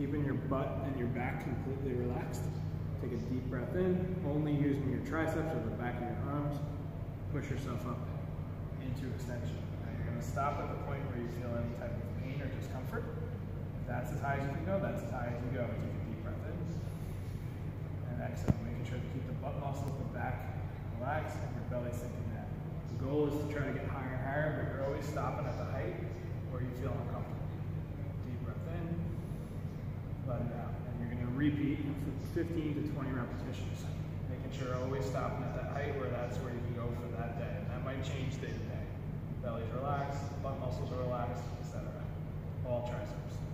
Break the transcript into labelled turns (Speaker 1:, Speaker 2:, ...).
Speaker 1: Keeping your butt and your back completely relaxed. Take a deep breath in, only using your triceps or the back of your arms. Push yourself up into extension. Now you're going to stop at the point where you feel any type of pain or discomfort. If that's as high as you can go, that's as high as you go. Take a deep breath in and exhale, making sure to keep the butt muscles, the back relaxed, and your belly sinking down. The goal is to try to get higher and higher, but you're always stopping at the height where you feel uncomfortable. Deep breath in, let it out. And you're going to repeat for 15 to 20 repetitions, making sure you're always stopping at that height where that's where you can go for that day. And that might change day to day. Belly's relaxed, butt muscles are relaxed, etc. All triceps.